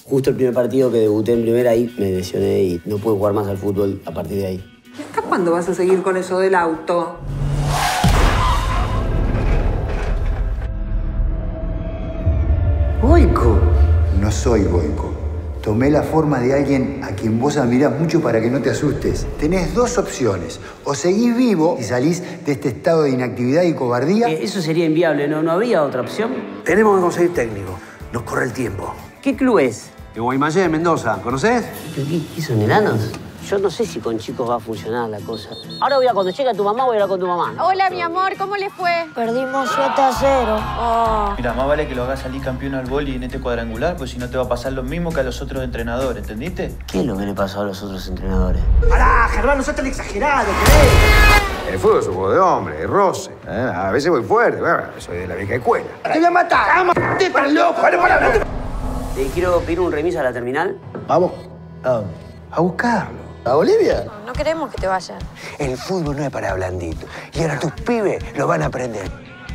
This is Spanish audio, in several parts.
Justo el primer partido que debuté en primera, ahí me lesioné y no pude jugar más al fútbol a partir de ahí. ¿Y hasta cuándo vas a seguir con eso del auto? ¡Goico! No soy Goico. Tomé la forma de alguien a quien vos admirás mucho para que no te asustes. Tenés dos opciones. O seguís vivo y salís de este estado de inactividad y cobardía. Eso sería inviable, ¿no? ¿No habría otra opción? Tenemos que conseguir técnico. Nos corre el tiempo. ¿Qué club es? El Guaymallé de Mendoza. ¿Conoces? ¿Qué son enanos? Yo no sé si con chicos va a funcionar la cosa. Ahora cuando llegue tu mamá, voy a hablar con tu mamá. Hola, mi amor, ¿cómo le fue? Perdimos 7-0. Oh. Mira, más vale que lo hagas salir campeón al vóley en este cuadrangular, pues si no te va a pasar lo mismo que a los otros entrenadores, ¿entendiste? ¿Qué es lo que le pasó a los otros entrenadores? ¡Pará, Germán! No sos tan exagerado, ¿querés? El fútbol es un juego de hombre, de roce. A veces voy fuerte, soy de la vieja escuela. ¡Te voy a matar! ¡Te estás loco! ¡Para! Quiero pedir un remis a la terminal. Vamos a buscarlo. ¿A Bolivia? No queremos que te vayas. El fútbol no es para blandito. Y ahora tus pibes lo van a aprender.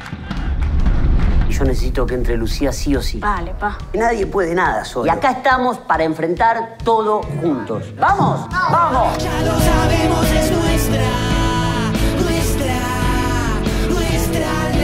Y yo necesito que entre Lucía sí o sí. Vale, pa. Nadie puede nada solo. Y acá estamos para enfrentar todo juntos. ¡Vamos! ¡Vamos! Ya lo sabemos, es nuestra